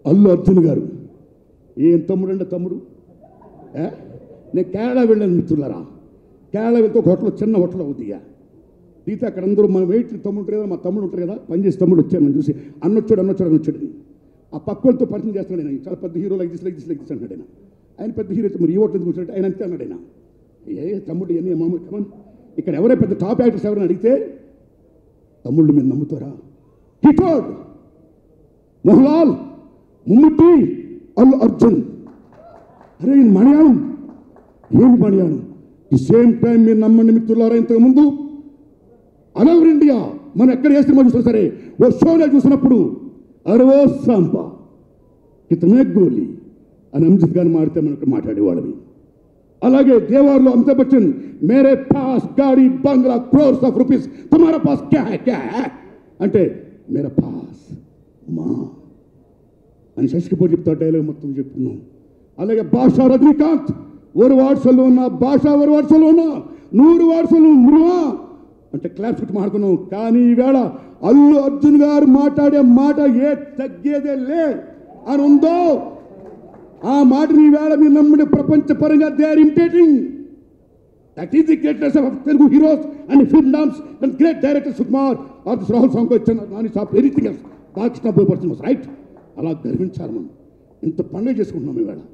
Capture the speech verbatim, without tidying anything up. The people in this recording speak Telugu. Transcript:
అల్లు అర్జున్ గారు ఏం తమ్ముడు అంటే తమ్ముడు. నేను కేరళ వెళ్ళాను మిత్రులరా. కేరళ వెళ్తే ఒక హోటల్, చిన్న హోటల్ అవుతుందిగా దిగితే అక్కడ అందరూ మన వెయిట్ తమ్ముడు ఉంటారు కదా, మా తమ్ముడు ఉంటారు కదా, పనిచేసి తమ్ముడు వచ్చాను నన్ను చూసి అన్నొచ్చాడు అన్నొచ్చాడు అని వచ్చాడు. ఆ పక్కలతో పరిచయం చేస్తున్నాడు ఆయన. చాలా పెద్ద hero like this like this like this అన్నాడు ఆయన. ఆయన పెద్ద హీరో అయితే మరి ఈ హోటల్ కూర్చున్నట్టు ఆయన అంతే అన్నాడు ఆయన. ఏ తమ్ముడు ఇవన్నీ మామూలు కమన్. ఇక్కడ ఎవరైనా పెద్ద టాప్ యాక్టర్స్ ఎవరైనా అడిగితే తమ్ముళ్ళు మీరు నమ్ముతారా? హిటోడ్, మోహన్లాల్, మమ్ముట్టి, అల్లు అర్జున్. అరే మలయాళం ఏంటి మలయాళం? ది సేమ్ టైం మీరు నమ్మండి మిత్రులారా, ఇంతకుముందు అలవర్ ఇండియా మనం ఎక్కడ ఏ సినిమా చూసినా సరే ఓ షోలో చూసినప్పుడు అరవో సాంబా ఇతనే గోలీ అని అంజిత్ గారిని మాడితే మనకు మాట్లాడేవాళ్ళని. అలాగే దేవార్లో అమితాబ్ బచ్చన్ మేరే పాస్ గాడి బంగ్లా క్రోర్స్ ఆఫ్ రూపీస్ తుమారా పాస్ క్యా హై క్యా హై అంటే మేరా పాస్ మా అని శశికపూర్ చెప్తా డైలాగ్ మొత్తం చెప్తున్నాం. అలాగే భాషా రజనీకాంత్ ఒక వాట్సల్లో ఉన్న భాష ఒక వాట్సల్లో ఉన్న నూరు వాట్సలు మృవా అంటే క్లాప్స్ పెట్టి మాట్లాడుకున్నాం. కానీ ఈవేళ అల్లు అర్జున్ గారు మాట్లాడే మాట ఏ తగ్గేదే లే అని ఉందో ఆ మాటని ఈవేళ మీరు నమ్ముడే ప్రపంచ పరంగా they are imitating. That is the greatness of Telugu heroes and filmdoms and great director Sukumar or this Rahul song వచ్చాను నాని సాఫ్ anything else Balakrishna person right. అలా గర్వించాలి మనం. ఇంత పండుగ చేసుకుంటున్నాం ఈవేళ.